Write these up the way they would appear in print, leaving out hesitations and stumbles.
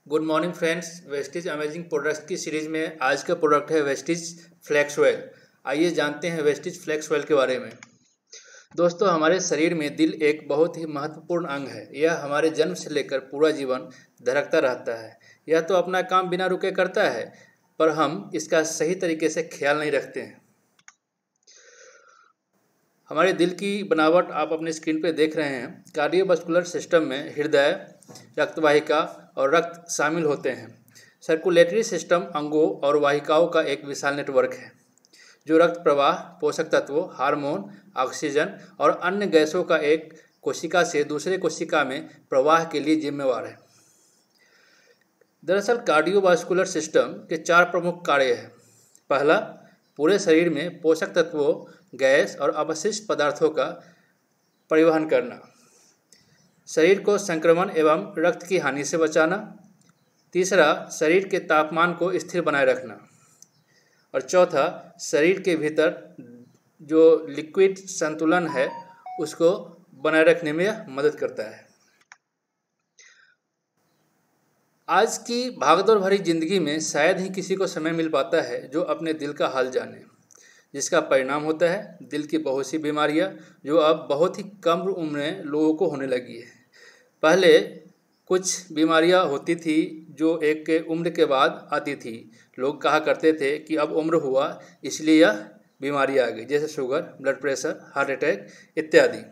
Good morning friends. Vestige amazing products की series में आज का प्रोडक्ट है वेस्टीज फ्लेक्स ऑयल। आइए जानते हैं वेस्टीज फ्लेक्स ऑयल के बारे में। दोस्तों, हमारे शरीर में दिल एक बहुत ही महत्वपूर्ण अंग है। यह हमारे जन्म से लेकर पूरा जीवन धड़कता रहता है। यह तो अपना काम बिना रुके करता है, पर हम इसका सही तरीके से ख्याल नहीं रखते हैं। हमारे दिल की बनावट आप अपने स्क्रीन पर देख रहे हैं। कार्डियोवास्कुलर सिस्टम में हृदय, रक्तवाहिका और रक्त शामिल होते हैं। सर्कुलेटरी सिस्टम अंगों और वाहिकाओं का एक विशाल नेटवर्क है जो रक्त प्रवाह, पोषक तत्वों, हार्मोन, ऑक्सीजन और अन्य गैसों का एक कोशिका से दूसरे कोशिका में प्रवाह के लिए जिम्मेवार है। दरअसल कार्डियोवास्कुलर सिस्टम के 4 प्रमुख कार्य हैं। पहला, पूरे शरीर में पोषक तत्वों, गैस और अपशिष्ट पदार्थों का परिवहन करना। शरीर को संक्रमण एवं रक्त की हानि से बचाना। तीसरा, शरीर के तापमान को स्थिर बनाए रखना। और चौथा, शरीर के भीतर जो लिक्विड संतुलन है उसको बनाए रखने में यह मदद करता है। आज की भागदौड़ भरी जिंदगी में शायद ही किसी को समय मिल पाता है जो अपने दिल का हाल जाने, जिसका परिणाम होता है दिल की बहुत सी बीमारियां जो अब बहुत ही कम उम्र में लोगों को होने लगी है। पहले कुछ बीमारियां होती थी जो एक उम्र के बाद आती थी। लोग कहा करते थे कि अब उम्र हुआ इसलिए यह बीमारी आ गई, जैसे sugar, blood pressure, heart attack इत्यादि।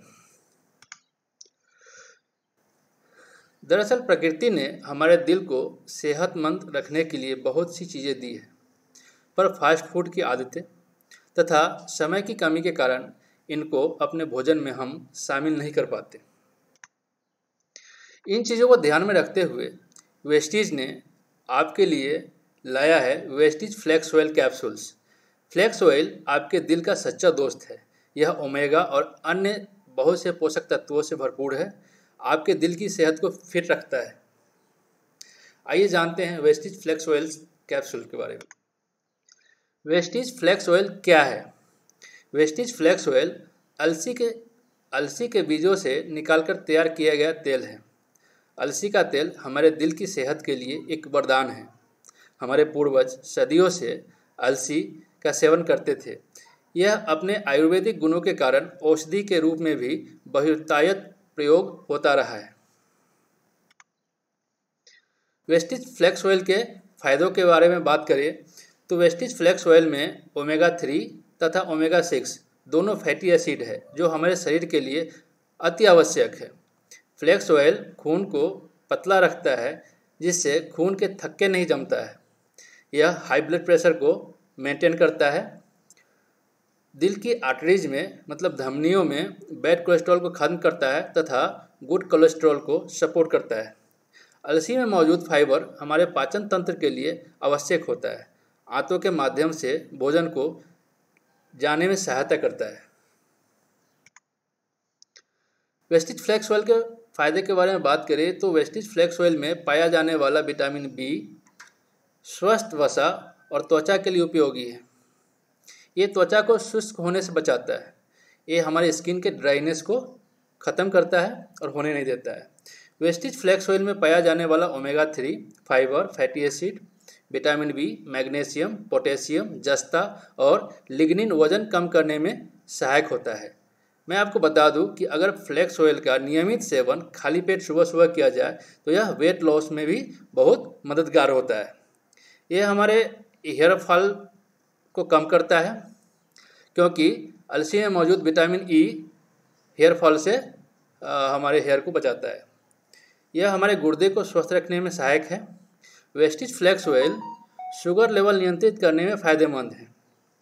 दरअसल प्रकृति ने हमारे दिल को सेहतमंद रखने के लिए बहुत सी चीज़ें दी है, पर फास्ट फूड की आदतें तथा समय की कमी के कारण इनको अपने भोजन में हम शामिल नहीं कर पाते। इन चीज़ों को ध्यान में रखते हुए वेस्टीज ने आपके लिए लाया है Vestige flax oil capsules. Flax oil आपके दिल का सच्चा दोस्त है। यह ओमेगा और अन्य बहुत से पोषक तत्वों से भरपूर है। आपके दिल की सेहत को फिट रखता है। आइए जानते हैं वेस्टीज फ्लेक्स ऑयल कैप्सूल के बारे में। वेस्टीज फ्लेक्स ऑयल क्या है? वेस्टीज फ्लेक्स ऑयल अलसी के बीजों से निकालकर तैयार किया गया तेल है। अलसी का तेल हमारे दिल की सेहत के लिए एक वरदान है। हमारे पूर्वज सदियों से अलसी का सेवन करते थे। यह अपने आयुर्वेदिक गुणों के कारण औषधि के रूप में भी बहुतायत प्रयोग होता रहा है। वेस्टीज फ्लेक्स ऑयल के फायदों के बारे में बात करें तो वेस्टीज फ्लेक्स ऑयल में ओमेगा 3 तथा ओमेगा 6 दोनों फैटी एसिड है जो हमारे शरीर के लिए अति आवश्यक है। फ्लेक्स ऑयल खून को पतला रखता है जिससे खून के थक्के नहीं जमता है। यह हाई ब्लड प्रेशर को मेंटेन करता है। दिल की आर्टरीज में मतलब धमनियों में बैड कोलेस्ट्रॉल को खत्म करता है तथा गुड कोलेस्ट्रॉल को सपोर्ट करता है। अलसी में मौजूद फाइबर हमारे पाचन तंत्र के लिए आवश्यक होता है। आंतों के माध्यम से भोजन को जाने में सहायता करता है। वेस्टीज फ्लेक्स ऑयल के फायदे के बारे में बात करें तो वेस्टीज फ्लेक्स ऑयल में पाया जाने वाला विटामिन बी स्वस्थ वसा और त्वचा के लिए उपयोगी है। ये त्वचा को शुष्क होने से बचाता है। ये हमारे स्किन के ड्राइनेस को ख़त्म करता है और होने नहीं देता है। वेस्टीज फ्लेक्स ऑयल में पाया जाने वाला omega 3 fibre, fatty acid, vitamin B, magnesium, potassium, जस्ता और लिग्निन वजन कम करने में सहायक होता है। मैं आपको बता दूं कि अगर फ्लेक्स ऑयल का नियमित सेवन खाली पेट सुबह सुबह किया जाए तो यह वेट लॉस में भी बहुत मददगार होता है। यह हमारे हेयर फॉल को कम करता है क्योंकि अलसी में मौजूद विटामिन ई हेयर फॉल से हमारे हेयर को बचाता है। यह हमारे गुर्दे को स्वस्थ रखने में सहायक है। Vestige flax oil sugar level नियंत्रित करने में फ़ायदेमंद है।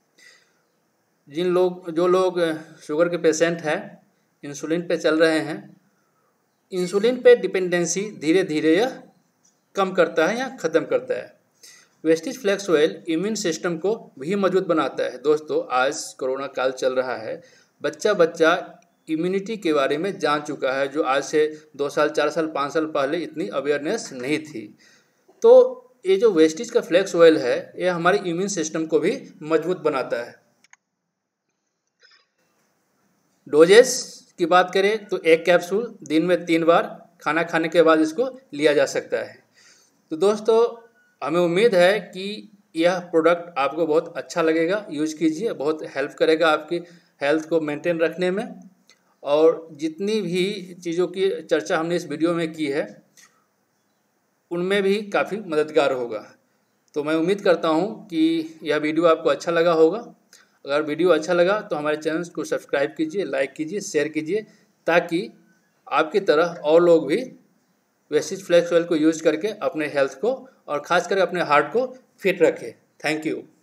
जो लोग शुगर के पेशेंट हैं, इंसुलिन पे चल रहे हैं, इंसुलिन पे डिपेंडेंसी धीरे धीरे यह कम करता है या ख़त्म करता है। Vestige flax oil immune system को भी मजबूत बनाता है। दोस्तों, आज कोरोना काल चल रहा है। बच्चा इम्यूनिटी के बारे में जान चुका है जो आज से 2 साल, 4 साल, 5 साल पहले इतनी अवेयरनेस नहीं थी। तो ये जो वेस्टीज का फ्लेक्स ऑयल है यह हमारे इम्यून सिस्टम को भी मजबूत बनाता है। डोजेस की बात करें तो 1 कैप्सूल दिन में 3 बार खाना खाने के बाद इसको लिया जा सकता है। तो दोस्तों, हमें उम्मीद है कि यह प्रोडक्ट आपको बहुत अच्छा लगेगा। यूज कीजिए, बहुत हेल्प करेगा आपकी हेल्थ को मेंटेन रखने में। और जितनी भी चीज़ों की चर्चा हमने इस वीडियो में की है उनमें भी काफ़ी मददगार होगा। तो मैं उम्मीद करता हूँ कि यह वीडियो आपको अच्छा लगा होगा। अगर वीडियो अच्छा लगा तो हमारे चैनल को सब्सक्राइब कीजिए, लाइक कीजिए, शेयर कीजिए, ताकि आपकी तरह और लोग भी वेस्टिज फ्लैक्स ऑयल को यूज करके अपने हेल्थ को और ख़ासकर अपने हार्ट को फिट रखें। Thank you.